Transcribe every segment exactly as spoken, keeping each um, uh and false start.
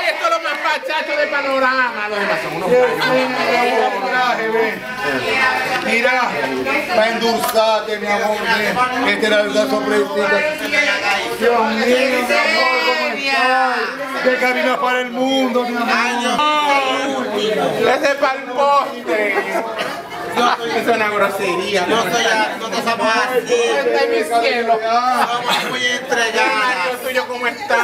esto es lo más pachacho de Panorama. Los demás son unos gallos. Mira, para endulzarte, mi amor, este era el sorpresita. Dios mío, mi amor, ¿cómo estás? De camino para el mundo, mi amor. Ese es para el postre. Es una grosería. No soy no te somos así. Está en mi cielo. Somos muy entregadas. Dios tuyo, ¿cómo está?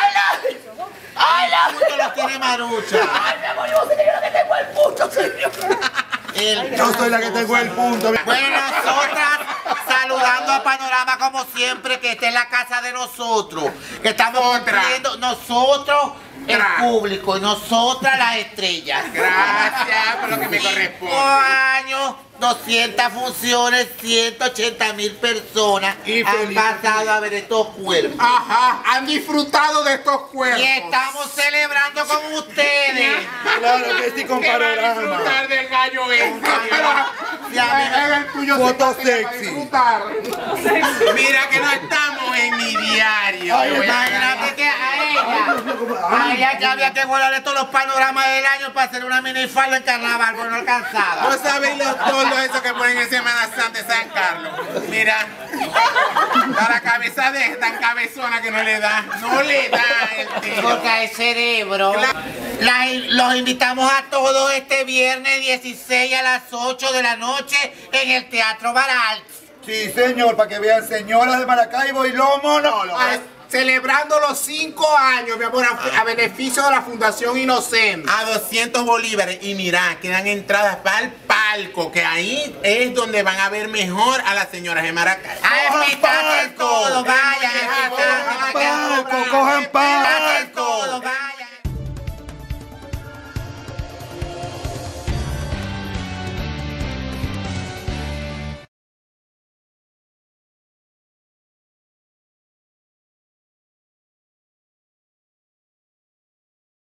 ¡Ay, mucho lo tiene Marucha! ¡Ay, mi amor, yo soy la que tengo el punto, señor! El... Yo soy la que tengo el punto. Bueno, nosotras saludando a Panorama como siempre, que esta es la casa de nosotros, que estamos cumpliendo nosotros el público y nosotras las estrellas. Gracias por lo que me corresponde. Cinco años, doscientas funciones, ciento ochenta mil personas Y han feliz. pasado a ver estos cuerpos. Ajá, han disfrutado de estos cuerpos. Y estamos celebrando con ustedes. Claro que sí, con ¿Qué va a Panorama. disfrutar del gallo este? Si a mí me- Es el tuyo. Foto sí, para sexy. disfrutar. Mira que no estamos en mi diario. Ay, Yo voy a Imagínate que a ella, a ella que había que guardarle todos los panoramas del año para hacer una minifalda en carnaval, pero no alcanzaba. ¿No sabéis los toldos esos que ponen en Semana Santa de San Carlos? Mira, a la cabeza de esta tan cabezona que no le da, no le da el tiro. Porque hay cerebro. La- los invitamos a todos este viernes dieciséis a las ocho de la noche en el Teatro Baral. Sí, señor, para que vean señoras de Maracaibo y los monólogos. Ah, celebrando los cinco años, mi amor, a, a beneficio de la Fundación Inocente. A doscientos bolívares. Y mira, quedan entradas para el palco, que ahí es donde van a ver mejor a las señoras de Maracaibo. A invitarse todos, vayan a invitarse. Palco, cojan palco.